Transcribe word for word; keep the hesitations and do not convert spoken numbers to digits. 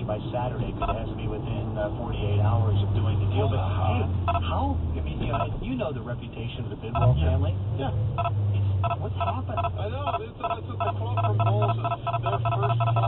by Saturday because it has to be within uh, forty-eight hours of doing the deal. But hey, how? I mean, you know, you know the reputation of the Bidwell family. Yeah. It's, what's happened? I know. It's, it's, it's a quote from Moses. Their first